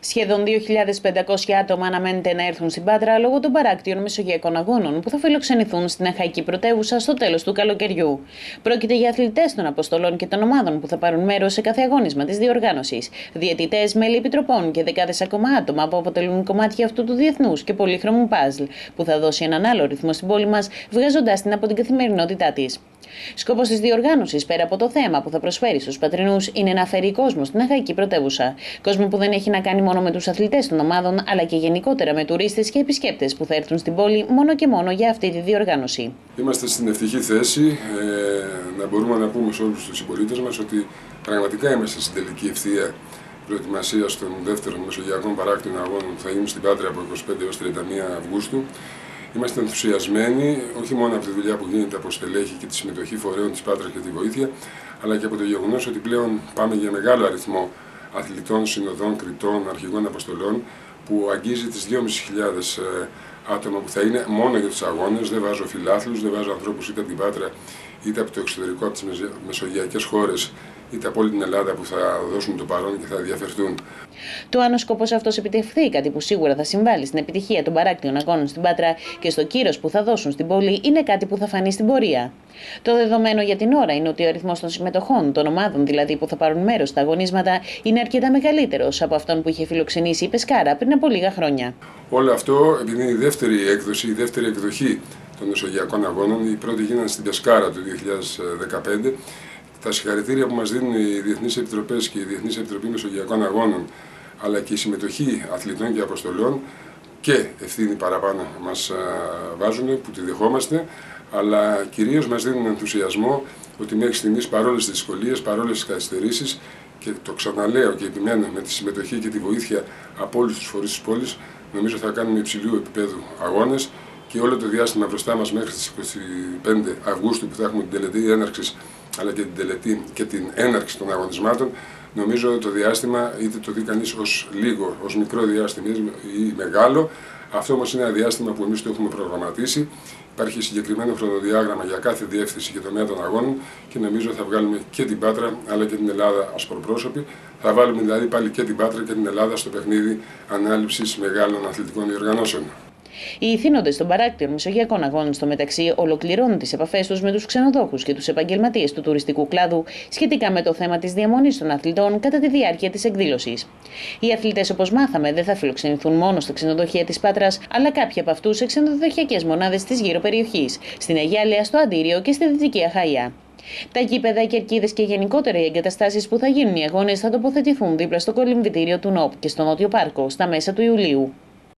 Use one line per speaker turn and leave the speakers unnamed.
Σχεδόν 2.500 άτομα αναμένεται να έρθουν στην Πάτρα λόγω των παράκτιων Μεσογειακών Αγώνων που θα φιλοξενηθούν στην Αχαϊκή Πρωτεύουσα στο τέλος του καλοκαιριού. Πρόκειται για αθλητές των αποστολών και των ομάδων που θα πάρουν μέρος σε κάθε αγώνισμα της διοργάνωσης, διαιτητές, μέλη επιτροπών και δεκάδες ακόμα άτομα που αποτελούν κομμάτια αυτού του διεθνούς και πολύχρωμου παζλ, που θα δώσει έναν άλλο ρυθμό στην πόλη μας, βγάζοντάς την από την καθημερινότητά της. Σκόπος της διοργάνωσης, πέρα από το θέμα που θα προσφέρει στους πατρινούς, είναι να φέρει κόσμο στην Αχαϊκή Πρωτεύουσα. Κόσμο που δεν έχει να κάνει μόνο με τους αθλητές των ομάδων, αλλά και γενικότερα με τουρίστες και επισκέπτες που θα έρθουν στην πόλη μόνο και μόνο για αυτή τη διοργάνωση.
Είμαστε στην ευτυχή θέση να μπορούμε να πούμε σε όλους τους συμπολίτες μας ότι πραγματικά είμαστε στην τελική ευθεία προετοιμασίας των δεύτερων Μεσογειακών Παράκτιων Αγώνων που θα γίνουν στην Πάτρα από 25 έως 31 Αυγούστου. Είμαστε ενθουσιασμένοι όχι μόνο από τη δουλειά που γίνεται από στελέχη και τη συμμετοχή φορέων της Πάτρας και τη βοήθεια, αλλά και από το γεγονός ότι πλέον πάμε για μεγάλο αριθμό αθλητών, συνοδών, κριτών, αρχηγών αποστολών, που αγγίζει τις 2.500 άτομα που θα είναι μόνο για τους αγώνες. Δεν βάζω φιλάθλους, δεν βάζω ανθρώπους είτε από την Πάτρα είτε από το εξωτερικό, από τις μεσογειακές χώρες, είτε από όλη την Ελλάδα που θα δώσουν το παρόν και θα ενδιαφερθούν.
Το αν ο σκοπός αυτός επιτευχθεί, κάτι που σίγουρα θα συμβάλλει στην επιτυχία των παράκτιων αγώνων στην Πάτρα και στο κύρος που θα δώσουν στην πόλη, είναι κάτι που θα φανεί στην πορεία. Το δεδομένο για την ώρα είναι ότι ο αριθμός των συμμετοχών, των ομάδων δηλαδή που θα πάρουν μέρος στα αγωνίσματα, είναι αρκετά μεγαλύτερος από αυτόν που είχε φιλοξενήσει η Πεσκάρα πριν από λίγα χρόνια.
Όλο αυτό επειδή είναι η δεύτερη έκδοση, η δεύτερη εκδοχή των Μεσογειακών Αγώνων. Οι πρώτοι γίνανε στην Πεσκάρα το 2015. Τα συγχαρητήρια που μας δίνουν οι Διεθνείς Επιτροπές και η Διεθνής Επιτροπή Μεσογειακών Αγώνων, αλλά και η συμμετοχή αθλητών και αποστολών και ευθύνη παραπάνω μας βάζουν, που τη δεχόμαστε, αλλά κυρίως μας δίνουν ενθουσιασμό ότι μέχρι στιγμής, παρόλες τις δυσκολίες, παρόλες τις καθυστερήσεις, και το ξαναλέω και επιμένω, με τη συμμετοχή και τη βοήθεια από όλους τους φορείς της πόλης, νομίζω θα κάνουμε υψηλού επίπεδου αγώνες. Και όλο το διάστημα μπροστά μας μέχρι τις 25 Αυγούστου που θα έχουμε την τελετή έναρξης, αλλά και την τελετή και την έναρξη των αγωνισμάτων, νομίζω το διάστημα, είτε το δει κανείς ως λίγο, ως μικρό διάστημα ή μεγάλο, αυτό όμως είναι ένα διάστημα που εμείς το έχουμε προγραμματίσει. Υπάρχει συγκεκριμένο χρονοδιάγραμμα για κάθε διεύθυνση και τομέα των αγώνων και νομίζω θα βγάλουμε και την Πάτρα αλλά και την Ελλάδα ασπροπρόσωπη. Θα βάλουμε δηλαδή πάλι και την Πάτρα και την Ελλάδα στο παιχνίδι ανάληψης μεγάλων αθλητικών διοργανώσεων.
Οι ηθήνοντες των παράκτιων Μεσογειακών Αγώνων στο μεταξύ ολοκληρώνουν τις επαφές τους με τους ξενοδόχους και τους επαγγελματίες του τουριστικού κλάδου σχετικά με το θέμα της διαμονής των αθλητών κατά τη διάρκεια της εκδήλωσης. Οι αθλητές, όπως μάθαμε, δεν θα φιλοξενηθούν μόνο στα ξενοδοχεία της Πάτρας, αλλά κάποιοι από αυτούς σε ξενοδοχειακές μονάδες της γύρω περιοχής, στην Αιγιάλεια, στο Αντίριο και στη Δυτική Αχαΐα. Τα γήπεδα, οι κερκίδες και γενικότερα οι εγκαταστάσεις που θα γίνουν οι αγώνες θα τοποθετηθούν δίπλα στο κολυμβητήριο του ΝΟΠ και στο Νότιο Πάρκο στα μέσα του Ιουλίου.